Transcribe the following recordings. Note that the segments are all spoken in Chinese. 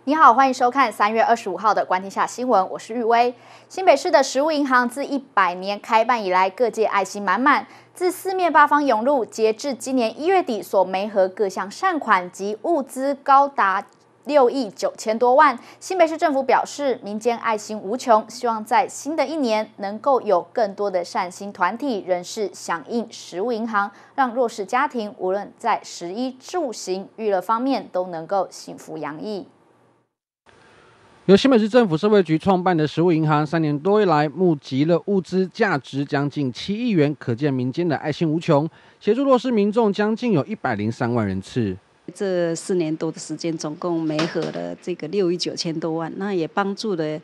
你好，欢迎收看3月25号的关天下新闻，我是玉薇。新北市的食物银行自100年开办以来，各界爱心满满，自四面八方涌入，截至今年1月底所媒合各项善款及物资高达6亿9千多万。新北市政府表示，民间爱心无穷，希望在新的一年能够有更多的善心团体人士响应食物银行，让弱势家庭无论在食衣住行、娱乐方面都能够幸福洋溢。 由新北市政府社会局创办的食物银行，3年多以来募集了物资价值将近7亿元，可见民间的爱心无穷，协助弱势民众将近有103万人次。 这4年多的时间，总共媒合了这个6亿9千多万，那也帮助了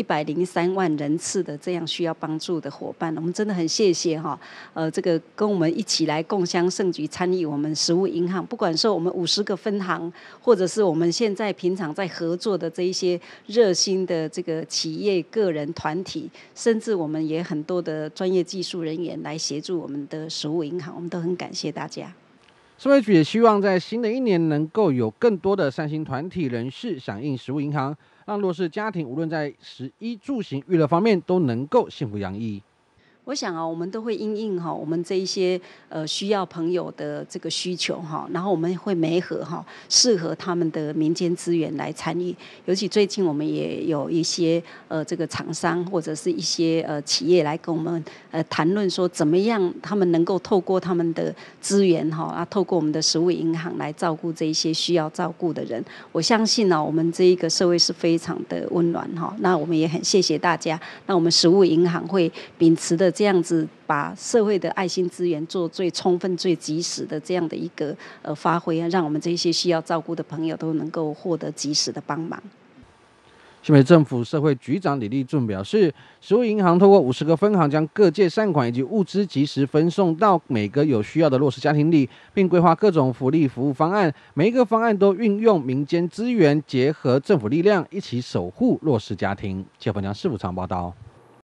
103万人次的这样需要帮助的伙伴。我们真的很谢谢这个跟我们一起来共襄盛举，参与我们食物银行，不管是我们50个分行，或者是我们现在平常在合作的这一些热心的这个企业、个人、团体，甚至我们也很多的专业技术人员来协助我们的食物银行，我们都很感谢大家。 社会局也希望在新的一年能够有更多的善心团体人士响应食物银行，让弱势家庭无论在食衣住行、娱乐方面都能够幸福洋溢。 我想我们都会因应我们这一些需要朋友的这个需求然后我们会媒合适合他们的民间资源来参与。尤其最近我们也有一些这个厂商或者是一些企业来跟我们谈论说，怎么样他们能够透过他们的资源透过我们的食物银行来照顾这一些需要照顾的人。我相信我们这一个社会是非常的温暖那我们也很谢谢大家。那我们食物银行会秉持的这样子，把社会的爱心资源做最充分、最及时的这样的一个发挥让我们这些需要照顾的朋友都能够获得及时的帮忙。 新北政府社会局长李立俊表示，食物银行透过50个分行，将各界善款以及物资及时分送到每个有需要的弱势家庭里，并规划各种福利服务方案，每一个方案都运用民间资源，结合政府力量，一起守护弱势家庭。记者彭江市府长报道。